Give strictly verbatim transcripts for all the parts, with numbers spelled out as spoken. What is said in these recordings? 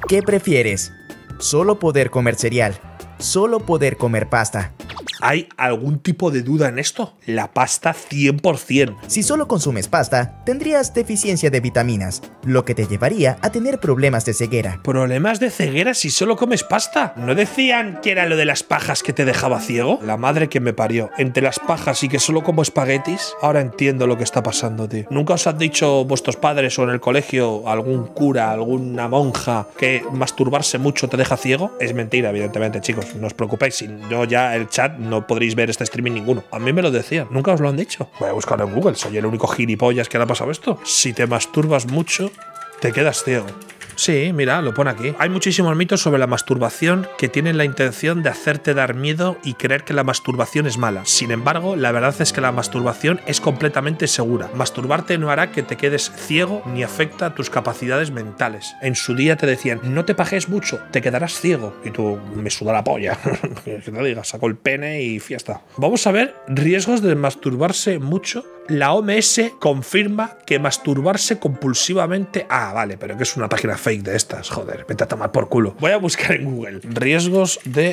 ¿Qué prefieres? ¿Solo poder comer cereal? ¿Solo poder comer pasta? ¿Hay algún tipo de duda en esto? La pasta cien por cien. Si solo consumes pasta, tendrías deficiencia de vitaminas, lo que te llevaría a tener problemas de ceguera. ¿Problemas de ceguera si solo comes pasta? ¿No decían que era lo de las pajas que te dejaba ciego? La madre que me parió. Entre las pajas y que solo como espaguetis, ahora entiendo lo que está pasando, tío. ¿Nunca os han dicho vuestros padres o en el colegio algún cura, alguna monja que masturbarse mucho te deja ciego? Es mentira, evidentemente, chicos. No os preocupéis, si no ya el chat no podréis ver este streaming ninguno. A mí me lo decían. ¿Nunca os lo han dicho? Voy a buscarlo en Google. Soy el único gilipollas que le ha pasado esto. Si te masturbas mucho, te quedas ciego. Sí, mira, lo pone aquí. Hay muchísimos mitos sobre la masturbación que tienen la intención de hacerte dar miedo y creer que la masturbación es mala. Sin embargo, la verdad es que la masturbación es completamente segura. Masturbarte no hará que te quedes ciego ni afecta a tus capacidades mentales. En su día te decían, no te pajes mucho, te quedarás ciego. Y tú, me suda la polla. Que te digas, saco el pene y fiesta. Vamos a ver riesgos de masturbarse mucho. La O M S confirma que masturbarse compulsivamente… Ah, vale, pero que es una página fake de estas. Joder, vete a tomar por culo. Voy a buscar en Google. Riesgos de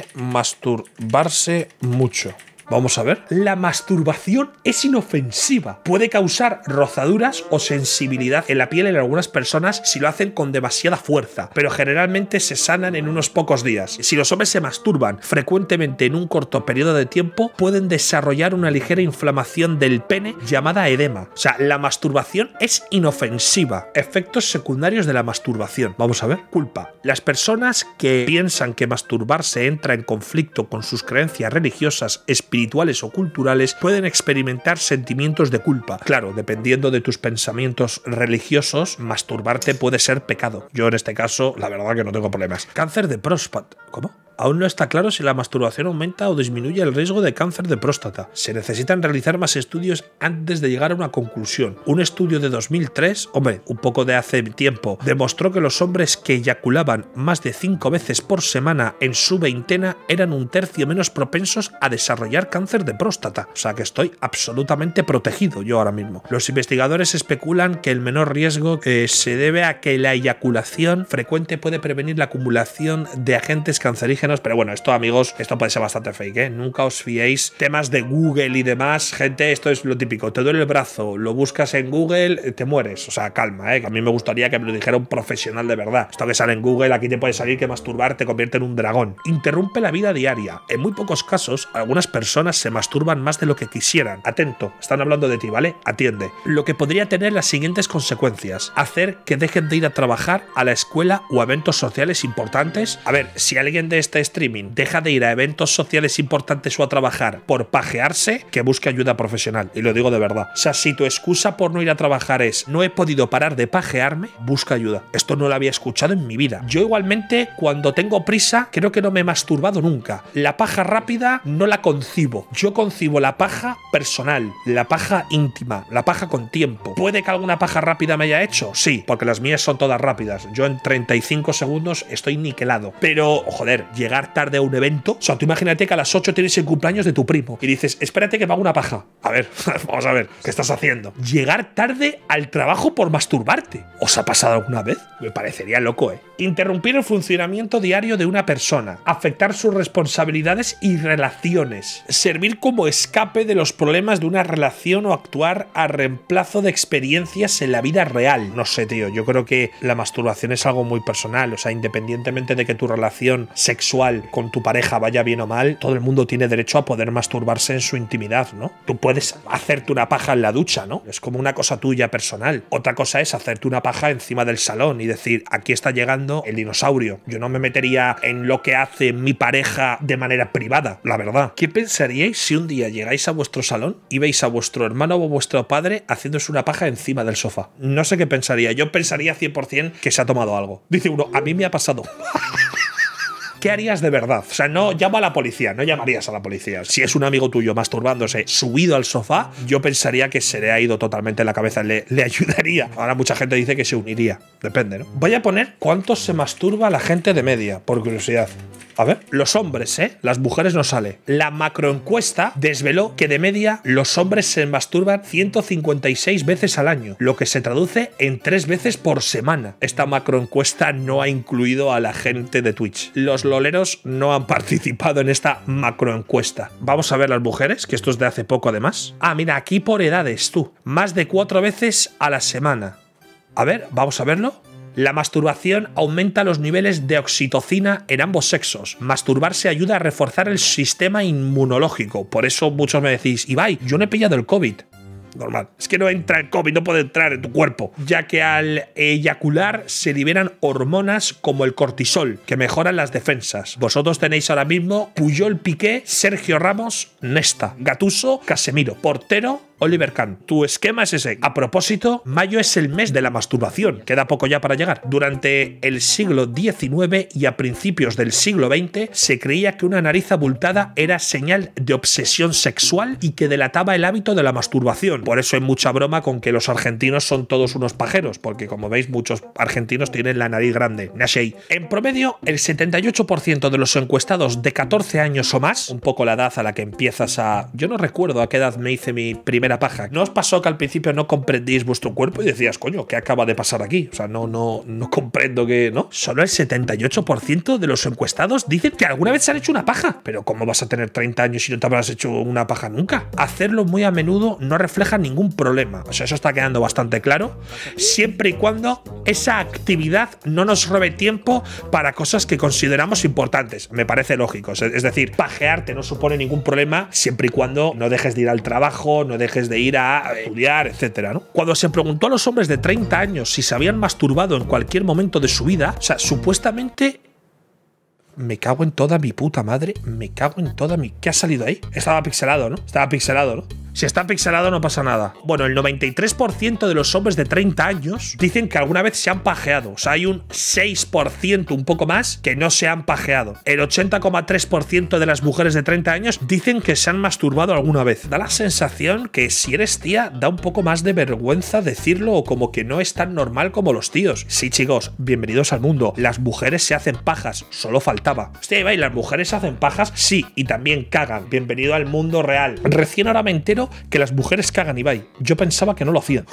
masturbarse mucho. Vamos a ver. La masturbación es inofensiva. Puede causar rozaduras o sensibilidad en la piel en algunas personas si lo hacen con demasiada fuerza, pero generalmente se sanan en unos pocos días. Si los hombres se masturban frecuentemente en un corto periodo de tiempo, pueden desarrollar una ligera inflamación del pene llamada edema. O sea, la masturbación es inofensiva. Efectos secundarios de la masturbación. Vamos a ver. Culpa. Las personas que piensan que masturbarse entra en conflicto con sus creencias religiosas, espirituales, espirituales o culturales pueden experimentar sentimientos de culpa. Claro, dependiendo de tus pensamientos religiosos, masturbarte puede ser pecado. Yo en este caso, la verdad que no tengo problemas. Cáncer de próstata. ¿Cómo? Aún no está claro si la masturbación aumenta o disminuye el riesgo de cáncer de próstata. Se necesitan realizar más estudios antes de llegar a una conclusión. Un estudio de dos mil tres, hombre, un poco de hace tiempo, demostró que los hombres que eyaculaban más de cinco veces por semana en su veintena eran un tercio menos propensos a desarrollar cáncer de próstata. O sea que estoy absolutamente protegido yo ahora mismo. Los investigadores especulan que el menor riesgo eh, se debe a que la eyaculación frecuente puede prevenir la acumulación de agentes cancerígenos. Pero bueno, esto, amigos, esto puede ser bastante fake, ¿eh? Nunca os fiéis. Temas de Google y demás, gente, esto es lo típico. Te duele el brazo, lo buscas en Google, te mueres. O sea, calma, ¿eh? Que a mí me gustaría que me lo dijera un profesional de verdad. Esto que sale en Google, aquí te puede salir que masturbar te convierte en un dragón. Interrumpe la vida diaria. En muy pocos casos, algunas personas se masturban más de lo que quisieran. Atento, están hablando de ti, ¿vale? Atiende. Lo que podría tener las siguientes consecuencias. Hacer que dejen de ir a trabajar, a la escuela o a eventos sociales importantes. A ver, si alguien de este streaming deja de ir a eventos sociales importantes o a trabajar por pajearse, que busque ayuda profesional. Y lo digo de verdad. O sea, si tu excusa por no ir a trabajar es no he podido parar de pajearme, busca ayuda. Esto no lo había escuchado en mi vida. Yo igualmente, cuando tengo prisa, creo que no me he masturbado nunca. La paja rápida no la concibo. Yo concibo la paja personal, la paja íntima, la paja con tiempo. ¿Puede que alguna paja rápida me haya hecho? Sí, porque las mías son todas rápidas. Yo en treinta y cinco segundos estoy niquelado. Pero, joder, llegar tarde a un evento. O sea, tú imagínate que a las ocho tienes el cumpleaños de tu primo y dices, espérate que me haga una paja. A ver, vamos a ver, ¿qué estás haciendo? Llegar tarde al trabajo por masturbarte. ¿Os ha pasado alguna vez? Me parecería loco, ¿eh? Interrumpir el funcionamiento diario de una persona. Afectar sus responsabilidades y relaciones. Servir como escape de los problemas de una relación o actuar a reemplazo de experiencias en la vida real. No sé, tío, yo creo que la masturbación es algo muy personal. O sea, independientemente de que tu relación sexual con tu pareja vaya bien o mal, todo el mundo tiene derecho a poder masturbarse en su intimidad, ¿no? Tú puedes hacerte una paja en la ducha, ¿no? Es como una cosa tuya personal. Otra cosa es hacerte una paja encima del salón y decir, aquí está llegando el dinosaurio. Yo no me metería en lo que hace mi pareja de manera privada, la verdad. ¿Qué pensaríais si un día llegáis a vuestro salón y veis a vuestro hermano o vuestro padre haciéndose una paja encima del sofá? No sé qué pensaría. Yo pensaría cien por cien que se ha tomado algo. Dice uno, a mí me ha pasado. ¿Qué harías de verdad? O sea, no llama a la policía, no llamarías a la policía. Si es un amigo tuyo masturbándose subido al sofá, yo pensaría que se le ha ido totalmente la cabeza, le, le ayudaría. Ahora mucha gente dice que se uniría, depende, ¿no? Voy a poner cuánto se masturba la gente de media, por curiosidad. A ver, los hombres, ¿eh? Las mujeres no sale. La macroencuesta desveló que de media los hombres se masturban ciento cincuenta y seis veces al año, lo que se traduce en tres veces por semana. Esta macroencuesta no ha incluido a la gente de Twitch. Los loleros no han participado en esta macroencuesta. Vamos a ver las mujeres, que esto es de hace poco además. Ah, mira, aquí por edades, tú. Más de cuatro veces a la semana. A ver, vamos a verlo. La masturbación aumenta los niveles de oxitocina en ambos sexos. Masturbarse ayuda a reforzar el sistema inmunológico. Por eso muchos me decís, Ibai, yo no he pillado el COVID. Normal. Es que no entra el COVID, no puede entrar en tu cuerpo. Ya que al eyacular se liberan hormonas como el cortisol, que mejoran las defensas. Vosotros tenéis ahora mismo Puyol, Piqué, Sergio Ramos, Nesta, Gattuso, Casemiro, portero, Oliver Kahn. Tu esquema es ese. A propósito, mayo es el mes de la masturbación. Queda poco ya para llegar. Durante el siglo diecinueve y a principios del siglo veinte se creía que una nariz abultada era señal de obsesión sexual y que delataba el hábito de la masturbación. Por eso hay mucha broma con que los argentinos son todos unos pajeros, porque como veis muchos argentinos tienen la nariz grande. Nashei. En promedio, el setenta y ocho por ciento de los encuestados de catorce años o más, un poco la edad a la que empiezas a... Yo no recuerdo a qué edad me hice mi primera paja. ¿No os pasó que al principio no comprendíais vuestro cuerpo y decías, coño, ¿qué acaba de pasar aquí? O sea, no, no, no comprendo que... ¿No? Solo el setenta y ocho por ciento de los encuestados dicen que alguna vez se han hecho una paja. Pero ¿cómo vas a tener treinta años si no te habrás hecho una paja nunca? Hacerlo muy a menudo no refleja ningún problema. O sea, eso está quedando bastante claro. Siempre y cuando esa actividad no nos robe tiempo para cosas que consideramos importantes. Me parece lógico. Es decir, pajearte no supone ningún problema siempre y cuando no dejes de ir al trabajo, no dejes de ir a estudiar, etcétera, ¿no? Cuando se preguntó a los hombres de treinta años si se habían masturbado en cualquier momento de su vida, o sea, supuestamente... Me cago en toda mi puta madre, me cago en toda mi... ¿Qué ha salido ahí? Estaba pixelado, ¿no? Estaba pixelado, ¿no? Si está pixelado no pasa nada. Bueno, el noventa y tres por ciento de los hombres de treinta años dicen que alguna vez se han pajeado. O sea, hay un seis por ciento, un poco más, que no se han pajeado. El ochenta coma tres por ciento de las mujeres de treinta años dicen que se han masturbado alguna vez. Da la sensación que si eres tía, da un poco más de vergüenza decirlo o como que no es tan normal como los tíos. Sí, chicos, bienvenidos al mundo. Las mujeres se hacen pajas, solo faltaba. Hostia, Ibai, ¿las mujeres se hacen pajas? Sí, y también cagan. Bienvenido al mundo real. Recién ahora me entero que las mujeres cagan, Ibai. Yo pensaba que no lo hacían.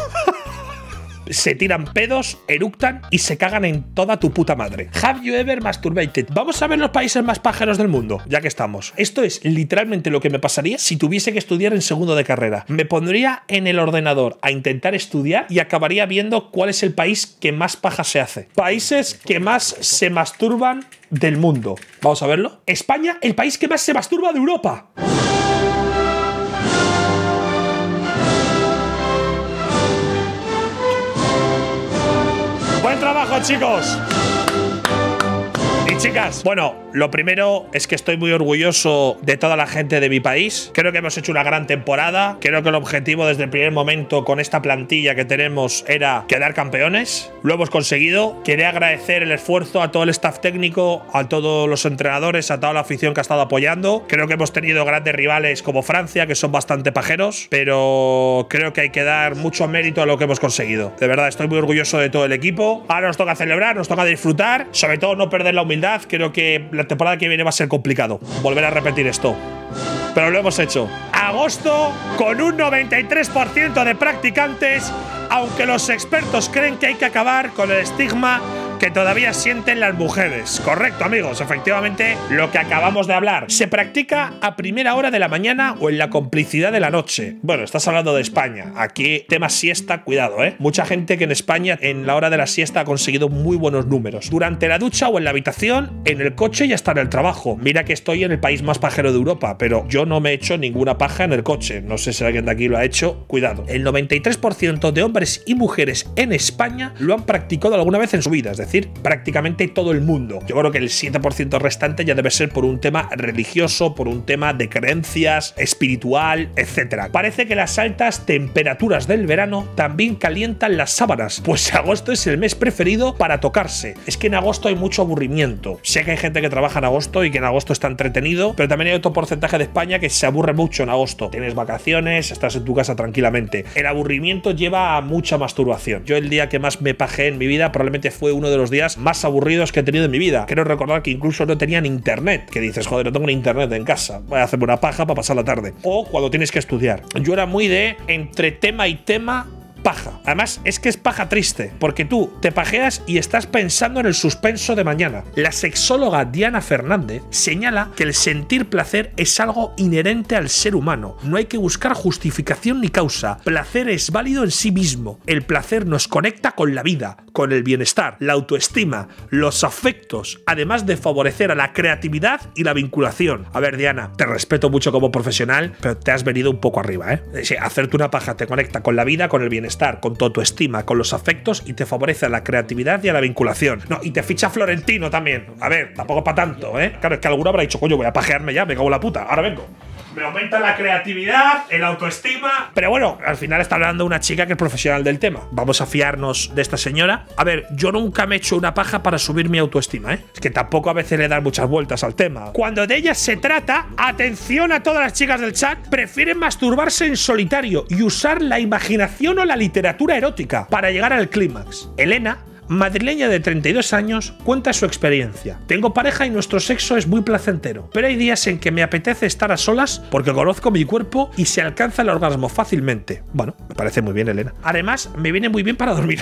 Se tiran pedos, eructan y se cagan en toda tu puta madre. Have you ever masturbated? Vamos a ver los países más pajeros del mundo, ya que estamos. Esto es literalmente lo que me pasaría si tuviese que estudiar en segundo de carrera. Me pondría en el ordenador a intentar estudiar y acabaría viendo cuál es el país que más paja se hace. Países que más se masturban del mundo. Vamos a verlo. España, el país que más se masturba de Europa. ¡Buen trabajo, chicos! Y chicas, bueno, lo primero es que estoy muy orgulloso de toda la gente de mi país. Creo que hemos hecho una gran temporada. Creo que el objetivo desde el primer momento con esta plantilla que tenemos era quedar campeones. Lo hemos conseguido. Quería agradecer el esfuerzo a todo el staff técnico, a todos los entrenadores, a toda la afición que ha estado apoyando. Creo que hemos tenido grandes rivales como Francia, que son bastante pajeros, pero creo que hay que dar mucho mérito a lo que hemos conseguido. De verdad, estoy muy orgulloso de todo el equipo. Ahora nos toca celebrar, nos toca disfrutar, sobre todo no perder la humildad. Creo que la temporada que viene va a ser complicado volver a repetir esto, pero lo hemos hecho. Agosto con un noventa y tres por ciento de practicantes, aunque los expertos creen que hay que acabar con el estigma que todavía sienten las mujeres. Correcto, amigos, efectivamente lo que acabamos de hablar. Se practica a primera hora de la mañana o en la complicidad de la noche. Bueno, estás hablando de España. Aquí, tema siesta, cuidado, ¿eh? Mucha gente que en España en la hora de la siesta ha conseguido muy buenos números. Durante la ducha o en la habitación, en el coche y hasta en el trabajo. Mira que estoy en el país más pajero de Europa, pero yo no me he hecho ninguna paja en el coche. No sé si alguien de aquí lo ha hecho. Cuidado. El noventa y tres por ciento de hombres y mujeres en España lo han practicado alguna vez en su vida. Es decir, prácticamente todo el mundo. Yo creo que el siete por ciento restante ya debe ser por un tema religioso, por un tema de creencias, espiritual, etcétera. Parece que las altas temperaturas del verano también calientan las sábanas, pues agosto es el mes preferido para tocarse. Es que en agosto hay mucho aburrimiento. Sé que hay gente que trabaja en agosto y que en agosto está entretenido, pero también hay otro porcentaje de España que se aburre mucho en agosto. Tienes vacaciones, estás en tu casa tranquilamente. El aburrimiento lleva a mucha masturbación. Yo el día que más me pajé en mi vida probablemente fue uno de de los días más aburridos que he tenido en mi vida. Quiero recordar que incluso no tenían internet, que dices, joder, no tengo ni internet en casa, voy a hacerme una paja para pasar la tarde. O cuando tienes que estudiar. Yo era muy de entre tema y tema, paja. Además, es que es paja triste, porque tú te pajeas y estás pensando en el suspenso de mañana. La sexóloga Diana Fernández señala que el sentir placer es algo inherente al ser humano. No hay que buscar justificación ni causa. Placer es válido en sí mismo. El placer nos conecta con la vida, con el bienestar, la autoestima, los afectos, además de favorecer a la creatividad y la vinculación. A ver, Diana, te respeto mucho como profesional, pero te has venido un poco arriba, ¿eh? Sí, hacerte una paja te conecta con la vida, con el bienestar, con tu autoestima, con los afectos y te favorece a la creatividad y a la vinculación. No, y te ficha Florentino también. A ver, tampoco para tanto, ¿eh? Claro, es que alguno habrá dicho, coño, voy a pajearme ya, me cago en la puta, ahora vengo. Me aumenta la creatividad, el autoestima. Pero bueno, al final está hablando una chica que es profesional del tema. Vamos a fiarnos de esta señora. A ver, yo nunca me he hecho una paja para subir mi autoestima, ¿eh? Es que tampoco a veces le dan muchas vueltas al tema. Cuando de ellas se trata, atención a todas las chicas del chat, prefieren masturbarse en solitario y usar la imaginación o la literatura erótica para llegar al clímax. Elena, madrileña de treinta y dos años, cuenta su experiencia. Tengo pareja y nuestro sexo es muy placentero, pero hay días en que me apetece estar a solas porque conozco mi cuerpo y se alcanza el orgasmo fácilmente. Bueno, me parece muy bien, Elena. Además, me viene muy bien para dormir.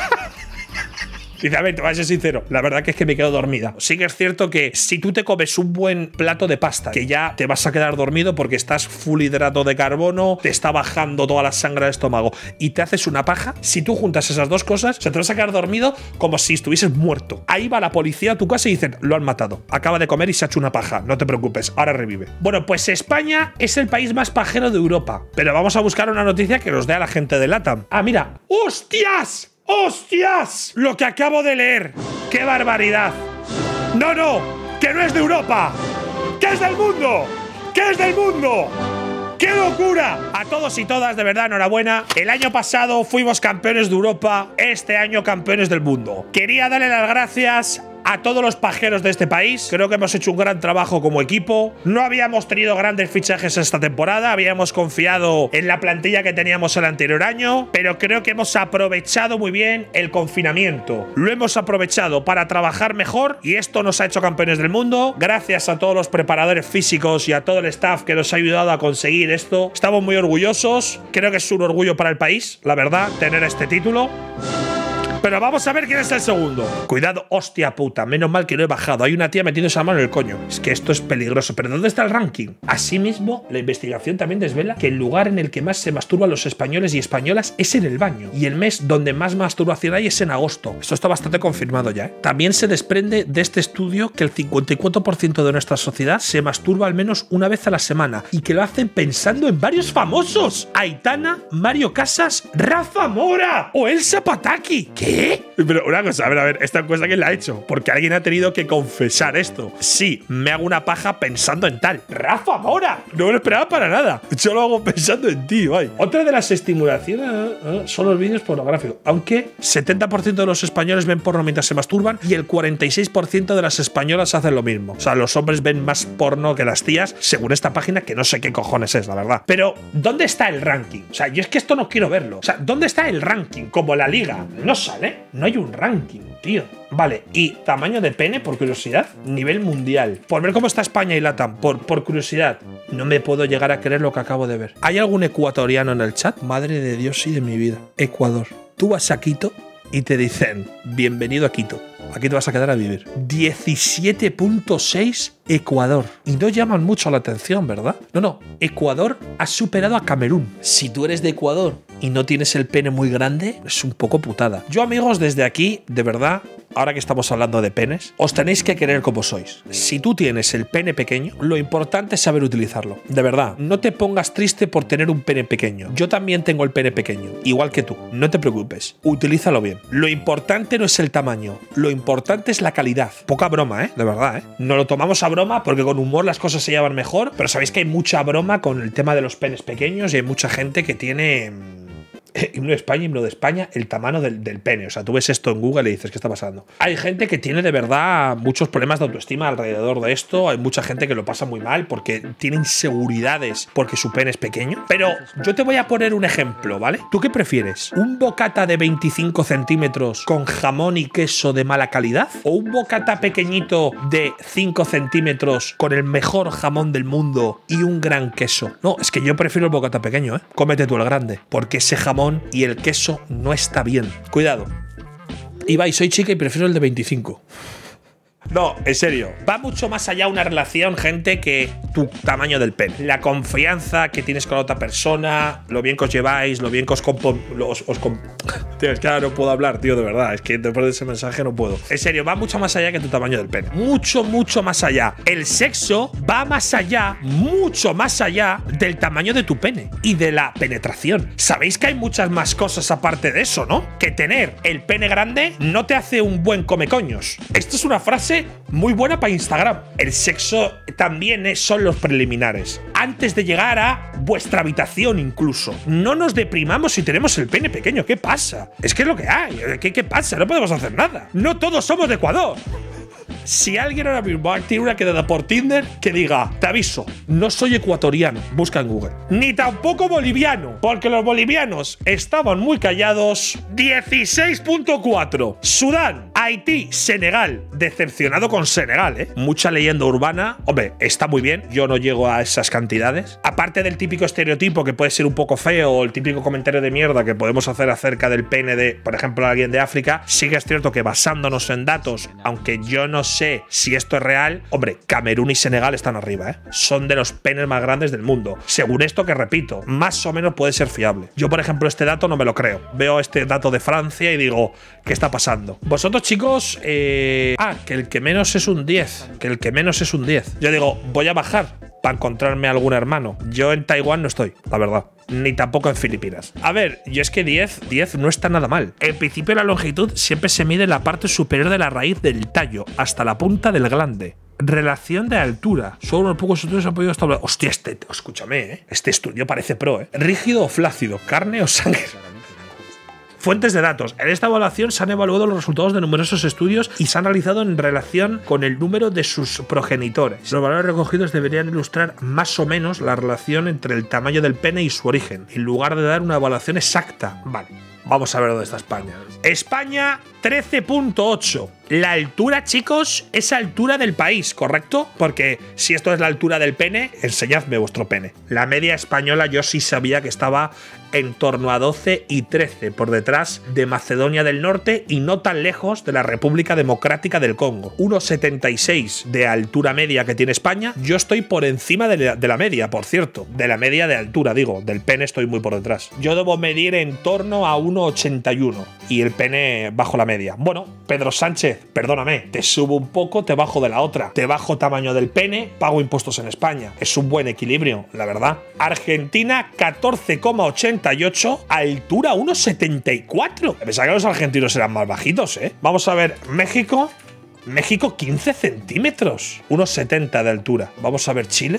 Dice, a ver, te voy a ser sincero, la verdad que es que me quedo dormida. Sí que es cierto que si tú te comes un buen plato de pasta, que ya te vas a quedar dormido porque estás full hidrato de carbono, te está bajando toda la sangre al estómago y te haces una paja, si tú juntas esas dos cosas, se te vas a quedar dormido como si estuvieses muerto. Ahí va la policía a tu casa y dicen, lo han matado, acaba de comer y se ha hecho una paja, no te preocupes, ahora revive. Bueno, pues España es el país más pajero de Europa, pero vamos a buscar una noticia que nos dé a la gente de LATAM. Ah, mira, ¡hostias! ¡Hostias! Lo que acabo de leer. ¡Qué barbaridad! ¡No, no! ¡Que no es de Europa! ¡Que es del mundo! ¡Que es del mundo! ¡Qué locura! A todos y todas, de verdad, enhorabuena. El año pasado fuimos campeones de Europa, este año campeones del mundo. Quería darle las gracias a todos los pajeros de este país. Creo que hemos hecho un gran trabajo como equipo. No habíamos tenido grandes fichajes esta temporada, habíamos confiado en la plantilla que teníamos el anterior año, pero creo que hemos aprovechado muy bien el confinamiento. Lo hemos aprovechado para trabajar mejor y esto nos ha hecho campeones del mundo. Gracias a todos los preparadores físicos y a todo el staff que nos ha ayudado a conseguir esto. Estamos muy orgullosos. Creo que es un orgullo para el país, la verdad, tener este título. Pero vamos a ver quién es el segundo. Cuidado, hostia puta, menos mal que no he bajado. Hay una tía metiendo esa mano en el coño. Es que esto es peligroso. ¿Pero dónde está el ranking? Asimismo, la investigación también desvela que el lugar en el que más se masturban los españoles y españolas es en el baño. Y el mes donde más masturbación hay es en agosto. Esto está bastante confirmado ya, ¿eh? También se desprende de este estudio que el cincuenta y cuatro por ciento de nuestra sociedad se masturba al menos una vez a la semana y que lo hacen pensando en varios famosos. Aitana, Mario Casas, Rafa Mora o Elsa Pataki. ¿Qué? Pero una cosa, a ver, a ver, esta encuesta ¿quién la ha hecho? Porque alguien ha tenido que confesar esto. Sí, me hago una paja pensando en tal. ¡Rafa Mora! No me lo esperaba para nada. Yo lo hago pensando en ti, vaya. Otra de las estimulaciones eh, son los vídeos pornográficos. Aunque setenta por ciento de los españoles ven porno mientras se masturban y el cuarenta y seis por ciento de las españolas hacen lo mismo. O sea, los hombres ven más porno que las tías, según esta página, que no sé qué cojones es, la verdad. Pero, ¿dónde está el ranking? O sea, yo es que esto no quiero verlo. O sea, ¿dónde está el ranking? Como la liga. No sale. No hay un ranking, tío. Vale, y tamaño de pene, por curiosidad, nivel mundial. Por ver cómo está España y LATAM, por, por curiosidad. No me puedo llegar a creer lo que acabo de ver. ¿Hay algún ecuatoriano en el chat? Madre de Dios y de mi vida. Ecuador. Tú vas a Quito y te dicen, bienvenido a Quito. Aquí te vas a quedar a vivir. diecisiete punto seis Ecuador. Y no llaman mucho la atención, ¿verdad? No, no. Ecuador ha superado a Camerún. Si tú eres de Ecuador y no tienes el pene muy grande, es un poco putada. Yo, amigos, desde aquí, de verdad, ahora que estamos hablando de penes, os tenéis que querer como sois. Si tú tienes el pene pequeño, lo importante es saber utilizarlo. De verdad, no te pongas triste por tener un pene pequeño. Yo también tengo el pene pequeño, igual que tú. No te preocupes. Utilízalo bien. Lo importante no es el tamaño. Lo importante es la calidad. Poca broma, ¿eh? De verdad, ¿eh? No lo tomamos a broma porque con humor las cosas se llevan mejor, pero sabéis que hay mucha broma con el tema de los penes pequeños y hay mucha gente que tiene himno de España, himno de España, el tamaño del, del pene. O sea, tú ves esto en Google y dices, ¿qué está pasando? Hay gente que tiene de verdad muchos problemas de autoestima alrededor de esto. Hay mucha gente que lo pasa muy mal porque tiene inseguridades porque su pene es pequeño. Pero yo te voy a poner un ejemplo, ¿vale? ¿Tú qué prefieres? ¿Un bocata de veinticinco centímetros con jamón y queso de mala calidad? ¿O un bocata pequeñito de cinco centímetros con el mejor jamón del mundo y un gran queso? No, es que yo prefiero el bocata pequeño, ¿eh? Cómete tú el grande, porque ese jamón y el queso no está bien. Cuidado. Ibai, soy chica y prefiero el de veinticinco. No, en serio, va mucho más allá una relación, gente, que tu tamaño del pene. La confianza que tienes con la otra persona, lo bien que os lleváis, lo bien que os compo… Os, os comp tío, es que ahora no puedo hablar, tío, de verdad. Es que después de ese mensaje no puedo. En serio, va mucho más allá que tu tamaño del pene. Mucho, mucho más allá. El sexo va más allá, mucho más allá del tamaño de tu pene y de la penetración. Sabéis que hay muchas más cosas aparte de eso, ¿no? Que tener el pene grande no te hace un buen comecoños. Esto es una frase muy buena para Instagram. El sexo también es, son los preliminares. Antes de llegar a vuestra habitación incluso. No nos deprimamos si tenemos el pene pequeño. ¿Qué pasa? Es que es lo que hay. ¿Qué, qué pasa? No podemos hacer nada. No todos somos de Ecuador. Si alguien ahora mismo tiene una quedada por Tinder, que diga, te aviso, no soy ecuatoriano, busca en Google. Ni tampoco boliviano, porque los bolivianos estaban muy callados. dieciséis punto cuatro. Sudán, Haití, Senegal. Decepcionado con Senegal, ¿eh? Mucha leyenda urbana. Hombre, está muy bien, yo no llego a esas cantidades. Aparte del típico estereotipo que puede ser un poco feo, o el típico comentario de mierda que podemos hacer acerca del pene de, por ejemplo, alguien de África, sí que es cierto que basándonos en datos, aunque yo no sé si esto es real, hombre, Camerún y Senegal están arriba, ¿eh? Son de los penes más grandes del mundo. Según esto que repito, más o menos puede ser fiable. Yo, por ejemplo, este dato no me lo creo. Veo este dato de Francia y digo, ¿qué está pasando? Vosotros, chicos, eh... ah, que el que menos es un diez. Que el que menos es un diez. Yo digo, voy a bajar para encontrarme algún hermano. Yo en Taiwán no estoy, la verdad. Ni tampoco en Filipinas. A ver, yo es que diez, diez no está nada mal. El principio de la longitud siempre se mide en la parte superior de la raíz del tallo, hasta la punta del glande. Relación de altura. Solo unos pocos estudios han podido establecer… Hostia, este… Escúchame, ¿eh? Este estudio parece pro, ¿eh? Rígido o flácido, carne o sangre. Fuentes de datos. En esta evaluación se han evaluado los resultados de numerosos estudios y se han realizado en relación con el número de sus progenitores. Los valores recogidos deberían ilustrar más o menos la relación entre el tamaño del pene y su origen, en lugar de dar una evaluación exacta. Vale, vamos a ver dónde está España. España, trece punto ocho. La altura, chicos, es altura del país, ¿correcto? Porque si esto es la altura del pene, enseñadme vuestro pene. La media española yo sí sabía que estaba en torno a doce y trece, por detrás de Macedonia del Norte y no tan lejos de la República Democrática del Congo. uno setenta y seis de altura media que tiene España. Yo estoy por encima de la, de la media, por cierto. De la media de altura, digo. Del pene estoy muy por detrás. Yo debo medir en torno a uno ochenta y uno y el pene bajo la media. Bueno, Pedro Sánchez, perdóname, te subo un poco, te bajo de la otra. Te bajo tamaño del pene, pago impuestos en España. Es un buen equilibrio, la verdad. Argentina, catorce coma ochenta y ocho, altura uno setenta y cuatro. Pensaba que los argentinos eran más bajitos, ¿eh? Vamos a ver, México. México, quince centímetros. uno setenta de altura. Vamos a ver Chile.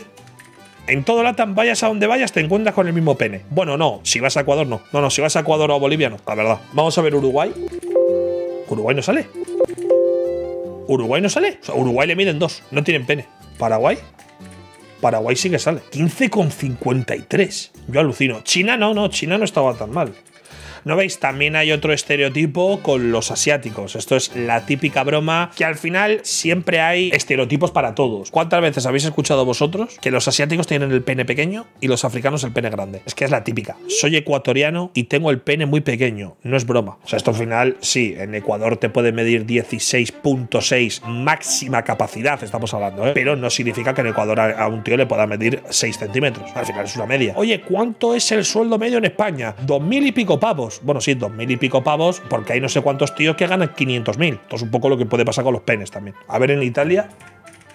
En todo LATAM, vayas a donde vayas, te encuentras con el mismo pene. Bueno, no, si vas a Ecuador, no. No, no, si vas a Ecuador o a Bolivia, no, la verdad. Vamos a ver Uruguay. Uruguay no sale. Uruguay no sale. O sea, Uruguay le miden dos, no tienen pene. Paraguay. Paraguay sí que sale. quince coma cincuenta y tres. Yo alucino. China no, no, China no estaba tan mal. ¿No veis? También hay otro estereotipo con los asiáticos. Esto es la típica broma que al final siempre hay estereotipos para todos. ¿Cuántas veces habéis escuchado vosotros que los asiáticos tienen el pene pequeño y los africanos el pene grande? Es que es la típica. Soy ecuatoriano y tengo el pene muy pequeño. No es broma. O sea, esto al final, sí, en Ecuador te puede medir dieciséis punto seis máxima capacidad, estamos hablando, ¿eh? Pero no significa que en Ecuador a, a un tío le pueda medir seis centímetros. Al final es una media. Oye, ¿cuánto es el sueldo medio en España? Dos mil y pico pavos. Bueno, sí, dos mil y pico pavos, porque hay no sé cuántos tíos que ganan quinientos mil. Esto es un poco lo que puede pasar con los penes también. A ver, en Italia,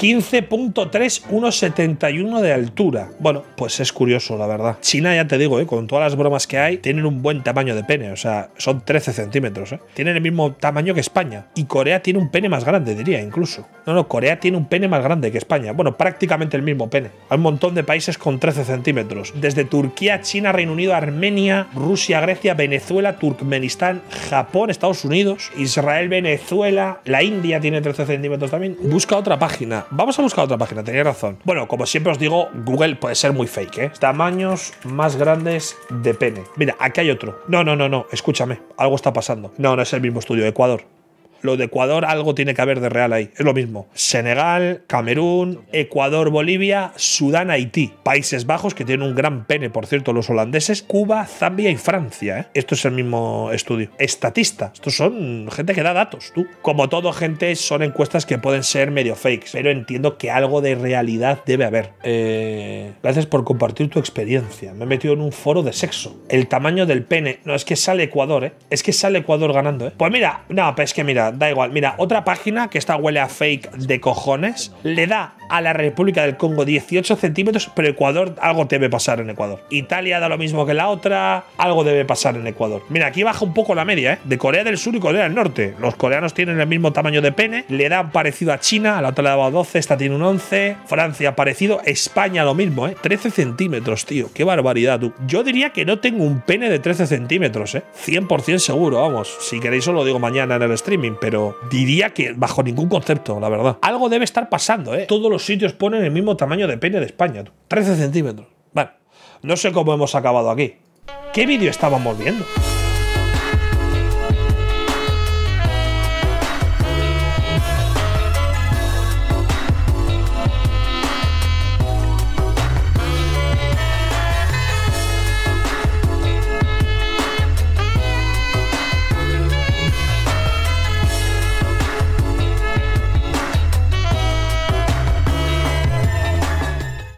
quince punto tres, uno coma setenta y uno de altura. Bueno, pues es curioso, la verdad. China, ya te digo, ¿eh? Con todas las bromas que hay, tienen un buen tamaño de pene. O sea, son trece centímetros. ¿eh? Tienen el mismo tamaño que España. Y Corea tiene un pene más grande, diría, incluso. No, no, Corea tiene un pene más grande que España. Bueno, prácticamente el mismo pene. Hay un montón de países con trece centímetros. Desde Turquía, China, Reino Unido, Armenia, Rusia, Grecia, Venezuela, Turkmenistán, Japón, Estados Unidos, Israel, Venezuela, la India tiene trece centímetros también. Busca otra página. Vamos a buscar otra página, tenía razón. Bueno, como siempre os digo, Google puede ser muy fake, ¿eh? Tamaños más grandes de pene. Mira, aquí hay otro. No, no, no, no, escúchame. Algo está pasando. No, no es el mismo estudio. Ecuador. Lo de Ecuador, algo tiene que haber de real ahí. Es lo mismo. Senegal, Camerún, Ecuador, Bolivia, Sudán, Haití. Países Bajos, que tienen un gran pene, por cierto, los holandeses. Cuba, Zambia y Francia. ¿eh? Esto es el mismo estudio. Estatista. Estos son gente que da datos, tú. Como todo, gente, son encuestas que pueden ser medio fakes. Pero entiendo que algo de realidad debe haber. Eh, gracias por compartir tu experiencia. Me he metido en un foro de sexo. El tamaño del pene. No, es que sale Ecuador, ¿eh? Es que sale Ecuador ganando, ¿eh? Pues mira, no, pues es que mira, da igual. Mira, otra página que esta huele a fake de cojones le da a la República del Congo dieciocho centímetros, pero Ecuador, algo debe pasar en Ecuador. Italia da lo mismo que la otra, algo debe pasar en Ecuador. Mira, aquí baja un poco la media, ¿eh? De Corea del Sur y Corea del Norte. Los coreanos tienen el mismo tamaño de pene, le dan parecido a China, a la otra le daba doce, esta tiene un once, Francia parecido, España lo mismo, ¿eh? trece centímetros, tío. Qué barbaridad, tú. Yo diría que no tengo un pene de trece centímetros, ¿eh? cien por cien seguro, vamos. Si queréis os lo digo mañana en el streaming, pero diría que bajo ningún concepto, la verdad. Algo debe estar pasando, ¿eh? Todos los sitios ponen el mismo tamaño de pene de España, tú. trece centímetros. Bueno, no sé cómo hemos acabado aquí. ¿Qué vídeo estábamos viendo?